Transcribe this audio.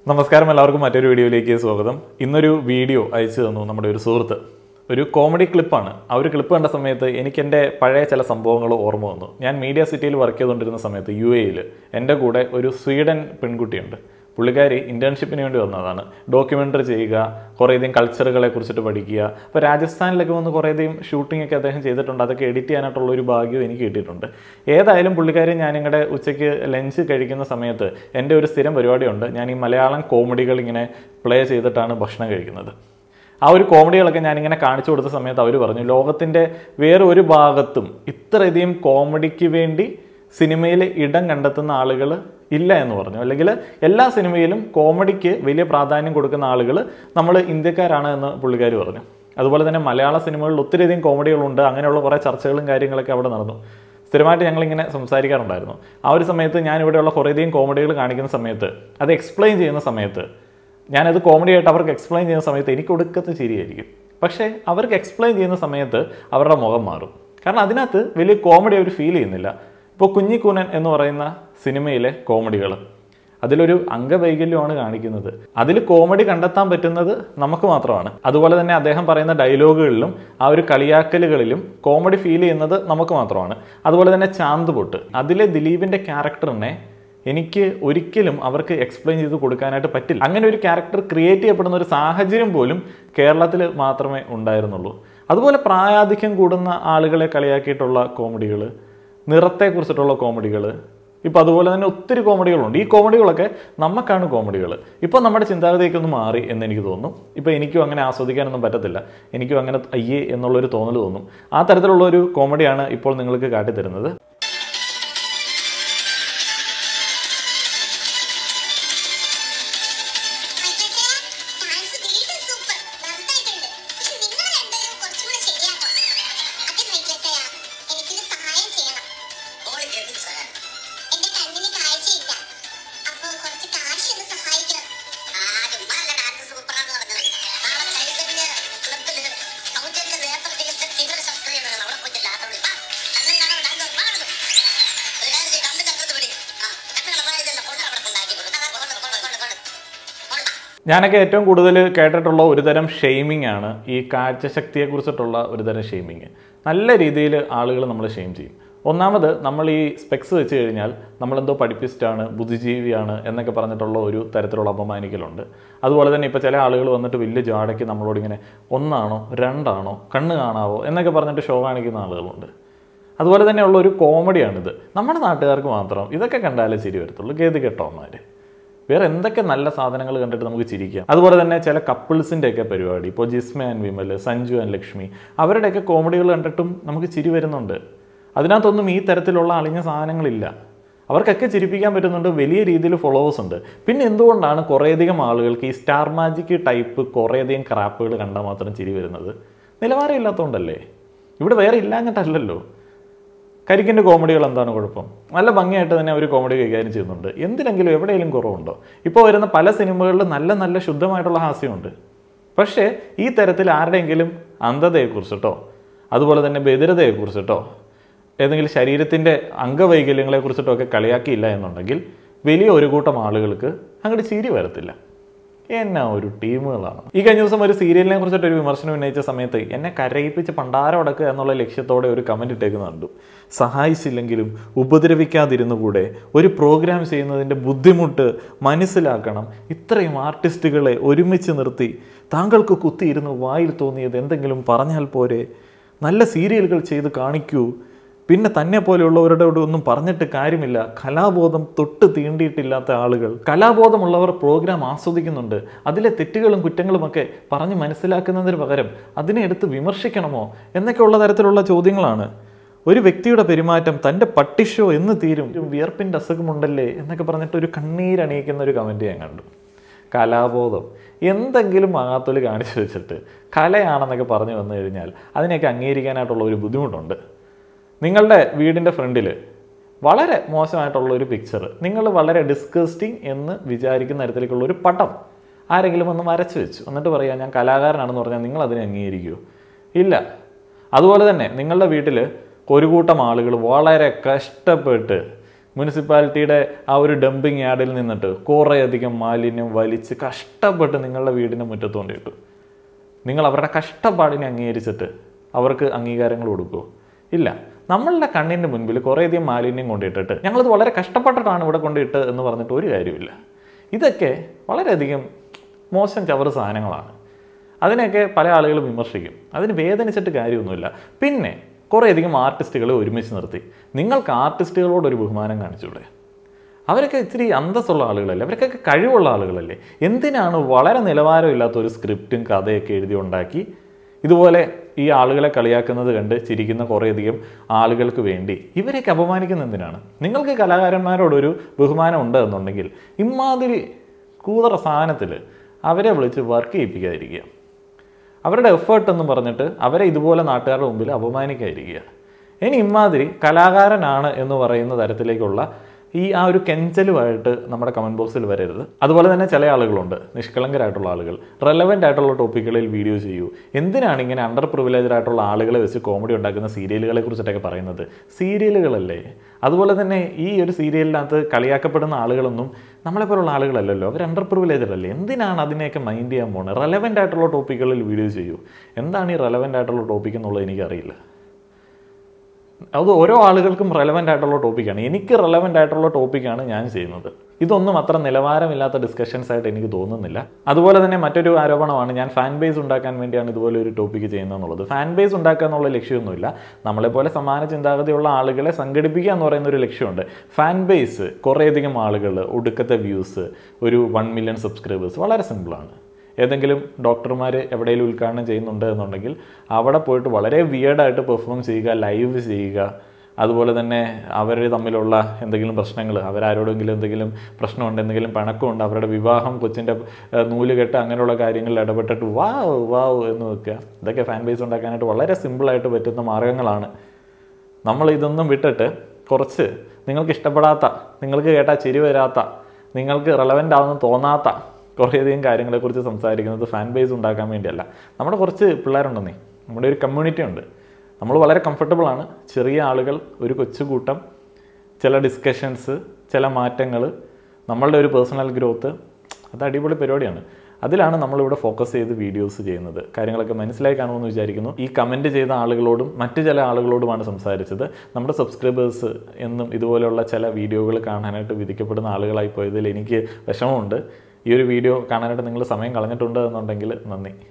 നമസ്കാരം എല്ലാവർക്കും മറ്റൊരു വീഡിയോയിലേക്ക് സ്വാഗതം. ഇന്നൊരു വീഡിയോ അയച്ചു തന്നു നമ്മുടെ ഒരു സുഹൃത്ത്. ഒരു കോമഡി ക്ലിപ്പാണ്. ആ ഒരു ക്ലിപ്പ് കണ്ട സമയത്ത് എനിക്ക് എൻ്റെ പഴയ ചില സംഭവങ്ങൾ ഓർമ്മ വന്നു. ഞാൻ മീഡിയ സിറ്റിയിൽ വർക്ക് ചെയ്തുകൊണ്ടിരുന്ന സമയത്ത് UAE എൻ്റെ കൂടെ ഒരു സ്വീഡൻ പെൺകുട്ടിയുണ്ട്. പുള്ളിക്കാരി ഇൻറ്റേൺഷിപ്പിന് വേണ്ടി വന്നതാണ്. ഡോക്യുമെൻ്ററി ചെയ്യുക, കുറേയധികം കൾച്ചറുകളെ കുറിച്ചിട്ട് പഠിക്കുക. അപ്പോൾ രാജസ്ഥാനിലൊക്കെ വന്ന് കുറേയധികം ഷൂട്ടിങ്ങൊക്കെ അദ്ദേഹം ചെയ്തിട്ടുണ്ട്. അതൊക്കെ എഡിറ്റ് ചെയ്യാനായിട്ടുള്ള ഒരു ഭാഗ്യം എനിക്ക് കിട്ടിയിട്ടുണ്ട്. ഏതായാലും പുള്ളിക്കാരി ഞാനിങ്ങടെ ഉച്ചയ്ക്ക് ലഞ്ച് കഴിക്കുന്ന സമയത്ത് എൻ്റെ ഒരു സ്ഥിരം പരിപാടിയുണ്ട്. ഞാൻ ഈ മലയാളം കോമഡികൾ ഇങ്ങനെ പ്ലേ ചെയ്തിട്ടാണ് ഭക്ഷണം കഴിക്കുന്നത്. ആ ഒരു കോമഡികളൊക്കെ ഞാനിങ്ങനെ കാണിച്ചു കൊടുത്ത സമയത്ത് അവർ പറഞ്ഞു, ലോകത്തിൻ്റെ വേറെ ഒരു ഭാഗത്തും ഇത്രയധികം കോമഡിക്ക് വേണ്ടി സിനിമയിൽ ഇടം കണ്ടെത്തുന്ന ആളുകൾ ഇല്ല എന്ന് പറഞ്ഞു. അല്ലെങ്കിൽ എല്ലാ സിനിമയിലും കോമഡിക്ക് വലിയ പ്രാധാന്യം കൊടുക്കുന്ന ആളുകൾ നമ്മൾ ഇന്ത്യക്കാരാണ് എന്ന് പുള്ളിക്കാർ പറഞ്ഞു. അതുപോലെ തന്നെ മലയാള സിനിമകളിൽ ഒത്തിരിയധികം കോമഡികളുണ്ട്. അങ്ങനെയുള്ള കുറേ ചർച്ചകളും കാര്യങ്ങളൊക്കെ അവിടെ നടന്നു. സ്ഥിരമായിട്ട് ഞങ്ങളിങ്ങനെ സംസാരിക്കാറുണ്ടായിരുന്നു. ആ ഒരു സമയത്ത് ഞാൻ ഇവിടെയുള്ള കുറേയധികം കോമഡികൾ കാണിക്കുന്ന സമയത്ത്, അത് എക്സ്പ്ലെയിൻ ചെയ്യുന്ന സമയത്ത്, ഞാനത് കോമഡി ആയിട്ട് അവർക്ക് എക്സ്പ്ലെയിൻ ചെയ്യുന്ന സമയത്ത് എനിക്ക് ഒടുക്കത്തെ ചിരിയായിരിക്കും. പക്ഷേ അവർക്ക് എക്സ്പ്ലെയിൻ ചെയ്യുന്ന സമയത്ത് അവരുടെ മുഖം മാറും. കാരണം അതിനകത്ത് വലിയ കോമഡി അവർ ഫീൽ ചെയ്യുന്നില്ല. ഇപ്പോൾ കുഞ്ഞിക്കൂനൻ എന്ന് പറയുന്ന സിനിമയിലെ കോമഡികൾ, അതിലൊരു അംഗവൈകല്യമാണ് കാണിക്കുന്നത്. അതിൽ കോമഡി കണ്ടെത്താൻ പറ്റുന്നത് നമുക്ക് മാത്രമാണ്. അതുപോലെ തന്നെ അദ്ദേഹം പറയുന്ന ഡയലോഗുകളിലും ആ ഒരു കളിയാക്കലുകളിലും കോമഡി ഫീൽ ചെയ്യുന്നത് നമുക്ക് മാത്രമാണ്. അതുപോലെ തന്നെ ചാന്ത് പൊട്ട്, അതിലെ ദിലീപിൻ്റെ ക്യാരക്ടറിനെ എനിക്ക് ഒരിക്കലും അവർക്ക് എക്സ്പ്ലെയിൻ ചെയ്ത് കൊടുക്കാനായിട്ട് പറ്റില്ല. അങ്ങനെ ഒരു ക്യാരക്ടർ ക്രിയേറ്റ് ചെയ്യപ്പെടുന്ന ഒരു സാഹചര്യം പോലും കേരളത്തിൽ മാത്രമേ ഉണ്ടായിരുന്നുള്ളൂ. അതുപോലെ പ്രായാധിക്യം കൂടുന്ന ആളുകളെ കളിയാക്കിയിട്ടുള്ള കോമഡികൾ, നിറത്തെക്കുറിച്ചിട്ടുള്ള കോമഡികൾ, ഇപ്പോൾ അതുപോലെ തന്നെ ഒത്തിരി കോമഡികളുണ്ട്. ഈ കോമഡികളൊക്കെ നമുക്കാണ് കോമഡികൾ. ഇപ്പോൾ നമ്മുടെ ചിന്താഗതിയൊക്കെ മാറി എന്നെനിക്ക് തോന്നുന്നു. ഇപ്പോൾ എനിക്കും അങ്ങനെ ആസ്വദിക്കാനൊന്നും പറ്റത്തില്ല. എനിക്കും അങ്ങനെ അയ്യേ എന്നുള്ളൊരു തോന്നൽ തോന്നും. ആ തരത്തിലുള്ളൊരു കോമഡിയാണ് ഇപ്പോൾ നിങ്ങൾക്ക് കാട്ടിത്തരുന്നത്. ഞാനൊക്കെ ഏറ്റവും കൂടുതൽ കേട്ടിട്ടുള്ള ഒരു തരം ഷെയ്മിങ് ആണ് ഈ കാഴ്ചശക്തിയെക്കുറിച്ചിട്ടുള്ള ഒരു തരം ഷെയ്മിങ്. നല്ല രീതിയിൽ ആളുകൾ നമ്മൾ ഷെയിം ചെയ്യും. ഒന്നാമത്, നമ്മൾ ഈ സ്പെക്സ് വെച്ച് കഴിഞ്ഞാൽ നമ്മളെന്തോ പഠിപ്പിസ്റ്റാണ്, ബുദ്ധിജീവിയാണ് എന്നൊക്കെ പറഞ്ഞിട്ടുള്ള ഒരു തരത്തിലുള്ള അപമാനിക്കലുണ്ട്. അതുപോലെ തന്നെ ഇപ്പോൾ ചില ആളുകൾ വന്നിട്ട് വലിയ ജാടയ്ക്ക് നമ്മളോട് ഇങ്ങനെ 1 ആണോ 2 ആണോ കണ്ണ് കാണാവോ എന്നൊക്കെ പറഞ്ഞിട്ട് ഷോ കാണിക്കുന്ന ആളുകളുണ്ട്. അതുപോലെ തന്നെയുള്ള ഒരു കോമഡിയാണിത്. നമ്മുടെ നാട്ടുകാർക്ക് മാത്രം ഇതൊക്കെ കണ്ടാലേ ചിരി വരത്തുള്ളൂ. ഗതി കെട്ടോന്മാർ. വേറെ എന്തൊക്കെ നല്ല സാധനങ്ങൾ കണ്ടിട്ട് നമുക്ക് ചിരിക്കാം. അതുപോലെ തന്നെ ചില കപ്പിൾസിൻ്റെയൊക്കെ പരിപാടി, ഇപ്പോൾ ജിസ്മ ആൻഡ് വിമൽ, സഞ്ജു ആൻഡ് ലക്ഷ്മി, അവരുടെയൊക്കെ കോമഡികൾ കണ്ടിട്ടും നമുക്ക് ചിരി വരുന്നുണ്ട്. അതിനകത്തൊന്നും ഈ തരത്തിലുള്ള അളിഞ്ഞ സാധനങ്ങളില്ല. അവർക്കൊക്കെ ചിരിപ്പിക്കാൻ പറ്റുന്നുണ്ട്. വലിയ രീതിയിൽ ഫോളോവേഴ്സ് ഉണ്ട്. പിന്നെ എന്തുകൊണ്ടാണ് കുറേയധികം ആളുകൾക്ക് ഈ സ്റ്റാർ മാജിക് ടൈപ്പ് കുറേയധികം ക്രാപ്പുകൾ കണ്ടാൽ മാത്രം ചിരി വരുന്നത്? നിലവാരം ഇല്ലാത്തതുകൊണ്ടല്ലേ? ഇവിടെ വേറെ ഇല്ലാഞ്ഞിട്ടല്ലല്ലോ. കരിക്കിൻ്റെ കോമഡികൾ എന്താണ് കുഴപ്പം? നല്ല ഭംഗിയായിട്ട് തന്നെ അവർ കോമഡി കൈകാര്യം ചെയ്യുന്നുണ്ട്. എന്തിനെങ്കിലും എവിടെയെങ്കിലും കുറവുണ്ടോ? ഇപ്പോൾ വരുന്ന പല സിനിമകളിലും നല്ല നല്ല ശുദ്ധമായിട്ടുള്ള ഹാസ്യമുണ്ട്. പക്ഷേ ഈ തരത്തിൽ ആരുടെയെങ്കിലും അന്ധതയെക്കുറിച്ചിട്ടോ അതുപോലെ തന്നെ ബധിരതയെക്കുറിച്ചിട്ടോ ഏതെങ്കിലും ശരീരത്തിൻ്റെ അംഗവൈകല്യങ്ങളെക്കുറിച്ചിട്ടോ ഒക്കെ കളിയാക്കിയില്ല എന്നുണ്ടെങ്കിൽ വലിയ ഒരു കൂട്ടം ആളുകൾക്ക് അങ്ങോട്ട് ചിരി വരത്തില്ല. എന്നാ ഒരു ടീമുകളാണ്. ഈ കഴിഞ്ഞ ദിവസം ഒരു സീരിയലിനെ കുറിച്ചിട്ടൊരു വിമർശനം ഉന്നയിച്ച സമയത്ത് എന്നെ കരയിപ്പിച്ച് പണ്ടാരം അടക്കുക എന്നുള്ള ലക്ഷ്യത്തോടെ ഒരു കമൻറ്റ് ഇട്ടേക്കുന്ന കണ്ടു. സഹായിച്ചില്ലെങ്കിലും ഉപദ്രവിക്കാതിരുന്നുകൂടെ? ഒരു പ്രോഗ്രാം ചെയ്യുന്നതിൻ്റെ ബുദ്ധിമുട്ട് മനസ്സിലാക്കണം. ഇത്രയും ആർട്ടിസ്റ്റുകളെ ഒരുമിച്ച് നിർത്തി താങ്കൾക്ക് കുത്തിയിരുന്ന് വായിൽ തോന്നിയത് എന്തെങ്കിലും പറഞ്ഞാൽ പോരെ? നല്ല സീരിയലുകൾ ചെയ്ത് കാണിക്കൂ. പിന്നെ തന്നെ പോലെയുള്ളവരുടെ ഒന്നും പറഞ്ഞിട്ട് കാര്യമില്ല. കലാബോധം തൊട്ട് തീണ്ടിയിട്ടില്ലാത്ത ആളുകൾ, കലാബോധമുള്ളവർ പ്രോഗ്രാം ആസ്വദിക്കുന്നുണ്ട്. അതിലെ തെറ്റുകളും കുറ്റങ്ങളുമൊക്കെ പറഞ്ഞ് മനസ്സിലാക്കുന്നതിന് പകരം അതിനെ എടുത്ത് വിമർശിക്കണമോ എന്നൊക്കെയുള്ള തരത്തിലുള്ള ചോദ്യങ്ങളാണ്. ഒരു വ്യക്തിയുടെ പെരുമാറ്റം തൻ്റെ പട്ടിഷോ എന്ന് തീരും, വിയർപ്പിൻ്റെ അസുഖമുണ്ടല്ലേ എന്നൊക്കെ പറഞ്ഞിട്ട് ഒരു കണ്ണീരണിയിക്കുന്ന ഒരു കമൻറ്റ് ഞാൻ കണ്ടു. കലാബോധം എന്തെങ്കിലും ആകാത്തൊലി കാണിച്ചു വെച്ചിട്ട് കലയാണെന്നൊക്കെ പറഞ്ഞു വന്നു കഴിഞ്ഞാൽ അതിനെയൊക്കെ അംഗീകരിക്കാനായിട്ടുള്ള ഒരു ബുദ്ധിമുട്ടുണ്ട്. നിങ്ങളുടെ വീടിൻ്റെ ഫ്രണ്ടിൽ വളരെ മോശമായിട്ടുള്ള ഒരു പിക്ചർ, നിങ്ങൾ വളരെ ഡിസ്കസ്റ്റിംഗ് എന്ന് വിചാരിക്കുന്ന തരത്തിലേക്കുള്ള ഒരു പടം ആരെങ്കിലും ഒന്ന് വരച്ച് വെച്ചു എന്നിട്ട് പറയാം ഞാൻ കലാകാരനാണെന്ന് പറഞ്ഞാൽ നിങ്ങൾ അതിനെ അംഗീകരിക്കുമോ? ഇല്ല. അതുപോലെ തന്നെ നിങ്ങളുടെ വീട്ടിൽ ഒരു കൂട്ടം ആളുകൾ വളരെ കഷ്ടപ്പെട്ട് മുനിസിപ്പാലിറ്റിയുടെ ആ ഒരു ഡംപിങ് യാർഡിൽ നിന്നിട്ട് കുറേയധികം മാലിന്യം വലിച്ച് കഷ്ടപ്പെട്ട് നിങ്ങളുടെ വീടിൻ്റെ മുറ്റത്ത് കൊണ്ടിട്ടു. നിങ്ങൾ അവരുടെ കഷ്ടപ്പാടിനെ അംഗീകരിച്ചിട്ട് അവർക്ക് അംഗീകാരങ്ങൾ കൊടുക്കുമോ? ഇല്ല. നമ്മളുടെ കണ്ണിൻ്റെ മുൻപിൽ കുറേയധികം മാലിന്യം കൊണ്ടിട്ടിട്ട് ഞങ്ങളിത് വളരെ കഷ്ടപ്പെട്ടിട്ടാണ് ഇവിടെ കൊണ്ടിട്ട് എന്ന് പറഞ്ഞിട്ട് ഒരു കാര്യമില്ല. ഇതൊക്കെ വളരെയധികം മോശം ചവറ് സാധനങ്ങളാണ്. അതിനെയൊക്കെ പല ആളുകളും വിമർശിക്കും. അതിന് വേദനിച്ചിട്ട് കാര്യമൊന്നുമില്ല. പിന്നെ കുറേയധികം ആർട്ടിസ്റ്റുകളെ ഒരുമിച്ച് നിർത്തി നിങ്ങൾക്ക് ആർട്ടിസ്റ്റുകളോടൊരു ബഹുമാനം കാണിച്ചൂടെ? അവരൊക്കെ ഇത്തിരി അന്തസ്സുള്ള ആളുകളല്ലേ, അവർക്കൊക്കെ കഴിവുള്ള ആളുകളല്ലേ. എന്തിനാണ് വളരെ നിലവാരമില്ലാത്ത ഒരു സ്ക്രിപ്റ്റും കഥയൊക്കെ എഴുതി ഉണ്ടാക്കി ഇതുപോലെ ഈ ആളുകളെ കളിയാക്കുന്നത് കണ്ട് ചിരിക്കുന്ന കുറേയധികം ആളുകൾക്ക് വേണ്ടി ഇവരെയൊക്കെ അപമാനിക്കുന്ന എന്തിനാണ്? നിങ്ങൾക്ക് കലാകാരന്മാരോടൊരു ബഹുമാനം ഉണ്ട് എന്നുണ്ടെങ്കിൽ ഇമാതിരി കൂതറ സാധനത്തിൽ അവരെ വിളിച്ച് വർക്ക് ചെയ്യിപ്പിക്കാതിരിക്കുക. അവരുടെ എഫേർട്ട് എന്ന് പറഞ്ഞിട്ട് അവരെ ഇതുപോലെ നാട്ടുകാരുടെ മുമ്പിൽ അപമാനിക്കാതിരിക്കുക. ഇനി ഇമാതിരി കലാകാരനാണ് എന്ന് പറയുന്ന തരത്തിലേക്കുള്ള ആ ഒരു കെഞ്ചലുമായിട്ട് നമ്മുടെ കമൻറ്റ് ബോക്സിൽ വരരുത്. അതുപോലെ തന്നെ ചില ആളുകളുണ്ട്, നിഷ്കളങ്കരായിട്ടുള്ള ആളുകൾ, റെലവൻ്റ് ആയിട്ടുള്ള ടോപ്പിക്കുകളിൽ വീഡിയോ ചെയ്യൂ. എന്തിനാണ് ഇങ്ങനെ അണ്ടർ പ്രിവിലേജ്ഡ് ആയിട്ടുള്ള ആളുകളെ വെച്ച് കോമഡി ഉണ്ടാക്കുന്ന സീരിയലുകളെ കുറിച്ചിട്ടൊക്കെ പറയുന്നത്? സീരിയലുകളല്ലേ. അതുപോലെ തന്നെ ഈ ഒരു സീരിയലിനകത്ത് കളിയാക്കപ്പെടുന്ന ആളുകളൊന്നും നമ്മളെപ്പോലുള്ള ആളുകളല്ലല്ലോ, അവർ അണ്ടർ പ്രിവിലേജ്ഡ് അല്ലേ. എന്തിനാണ് അതിനെയൊക്കെ മൈൻഡ് ചെയ്യാൻ പോകുന്നത്? റെലവൻ്റ് ആയിട്ടുള്ള ടോപ്പിക്കുകളിൽ വീഡിയോ ചെയ്യൂ. എന്താണ് ഈ റെലവൻ്റ് ആയിട്ടുള്ള ടോപ്പിക് എന്നുള്ളത് എനിക്കറിയില്ല. അത് ഓരോ ആളുകൾക്കും റെലവൻ്റ് ആയിട്ടുള്ള ടോപ്പിക്കാണ്. എനിക്ക് റെലവൻ്റ് ആയിട്ടുള്ള ടോപ്പിക്കാണ് ഞാൻ ചെയ്യുന്നത്. ഇതൊന്നും അത്ര നിലവാരമില്ലാത്ത ഡിസ്കഷൻസ് ആയിട്ട് എനിക്ക് തോന്നുന്നില്ല. അതുപോലെ തന്നെ മറ്റൊരു ആരോപണമാണ് ഞാൻ ഫാൻ ബേസ് ഉണ്ടാക്കാൻ വേണ്ടിയാണ് ഇതുപോലെ ഒരു ടോപ്പിക്ക് ചെയ്യുന്നതെന്നുള്ളത്. ഫാൻ ബേസ് ഉണ്ടാക്കുക എന്നുള്ള ലക്ഷ്യമൊന്നുമില്ല. നമ്മളെപ്പോലെ സമാന ചിന്താഗതിയുള്ള ആളുകളെ സംഘടിപ്പിക്കുക എന്ന് പറയുന്ന ഒരു ലക്ഷ്യമുണ്ട്. ഫാൻ ബേസ് കുറേയധികം ആളുകൾ, ഒടുക്കത്തെ വ്യൂസ്, ഒരു 1 million സബ്സ്ക്രൈബേഴ്സ്, വളരെ സിമ്പിളാണ്. ഏതെങ്കിലും ഡോക്ടർമാർ എവിടെയെങ്കിലും ഉദ്ഘാടനം ചെയ്യുന്നുണ്ട് എന്നുണ്ടെങ്കിൽ അവിടെ പോയിട്ട് വളരെ വിയേർഡായിട്ട് പെർഫോം ചെയ്യുക, ലൈവ് ചെയ്യുക. അതുപോലെ തന്നെ അവർ തമ്മിലുള്ള എന്തെങ്കിലും പ്രശ്നങ്ങൾ, അവരാരോടെങ്കിലും എന്തെങ്കിലും പ്രശ്നമുണ്ട്, എന്തെങ്കിലും പണക്കമുണ്ട്, അവരുടെ വിവാഹം, കൊച്ചിൻ്റെ നൂലുകെട്ട്, അങ്ങനെയുള്ള കാര്യങ്ങളിൽ ഇടപെട്ടിട്ട് വാവ് എന്ന് വെക്കുക. ഇതൊക്കെ ഫാൻ ബേസ് ഉണ്ടാക്കാനായിട്ട് വളരെ സിമ്പിളായിട്ട് പറ്റുന്ന മാർഗ്ഗങ്ങളാണ്. നമ്മൾ ഇതൊന്നും വിട്ടിട്ട് കുറച്ച് നിങ്ങൾക്ക് ഇഷ്ടപ്പെടാത്ത, നിങ്ങൾക്ക് കേട്ടാൽ ചിരി വരാത്ത, നിങ്ങൾക്ക് റെലവൻ്റ് ആവുമെന്ന് തോന്നാത്ത കുറേയധികം കാര്യങ്ങളെക്കുറിച്ച് സംസാരിക്കുന്നത് ഫാൻ ബേസ് ഉണ്ടാക്കാൻ വേണ്ടിയല്ല. നമ്മുടെ കുറച്ച് പിള്ളേരുണ്ടെന്നേ, നമ്മുടെ ഒരു കമ്മ്യൂണിറ്റി ഉണ്ട്. നമ്മൾ വളരെ കംഫർട്ടബിളാണ്. ചെറിയ ആളുകൾ, ഒരു കൊച്ചുകൂട്ടം, ചില ഡിസ്കഷൻസ്, ചില മാറ്റങ്ങൾ, നമ്മളുടെ ഒരു പേഴ്സണൽ ഗ്രോത്ത്, അത് അടിപൊളി പരിപാടിയാണ്. അതിലാണ് നമ്മളിവിടെ ഫോക്കസ് ചെയ്ത് വീഡിയോസ് ചെയ്യുന്നത്. കാര്യങ്ങളൊക്കെ മനസ്സിലായി കാണുമെന്ന് വിചാരിക്കുന്നു. ഈ കമൻറ്റ് ചെയ്ത ആളുകളോടും മറ്റ് ചില ആളുകളോടുമാണ് സംസാരിച്ചത്. നമ്മുടെ സബ്സ്ക്രൈബേഴ്സ് എന്നും ഇതുപോലെയുള്ള ചില വീഡിയോകൾ കാണാനായിട്ട് വിധിക്കപ്പെടുന്ന ആളുകളായി പോയതിൽ എനിക്ക് വിഷമമുണ്ട്. ഈ ഒരു വീഡിയോ കാണാനായിട്ട് നിങ്ങൾ സമയം കളഞ്ഞിട്ടുണ്ട് എന്നുണ്ടെങ്കിൽ നന്ദി.